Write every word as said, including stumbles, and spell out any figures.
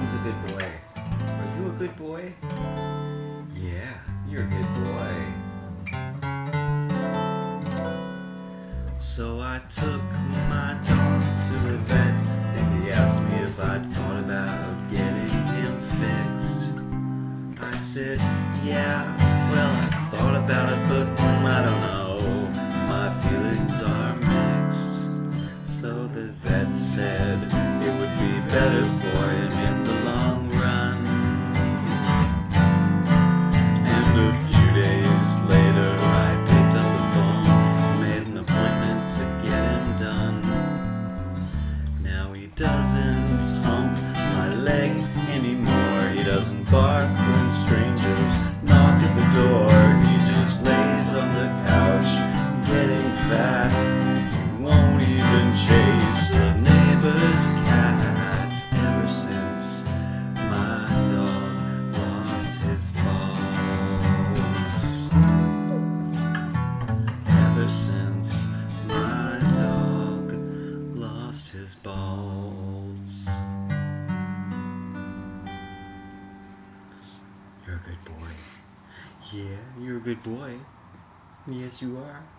Who's a good boy? Are you a good boy? Yeah, you're a good boy. So I took my dog to the vet, and he asked me if I'd thought about getting him fixed. I said, yeah, well, I thought about it, but mm, I don't know. My feelings are mixed. So the vet said it would be better for him in the long run. And a few days later I picked up the phone, made an appointment to get him done. Now he doesn't hump my leg anymore. He doesn't bark when strangers knock at the door. He just lays on the couch getting fat. He won't even chase the neighbor's cat. Ever since my dog lost his balls. Ever since my dog lost his balls. You're a good boy. Yeah, you're a good boy. Yes, you are.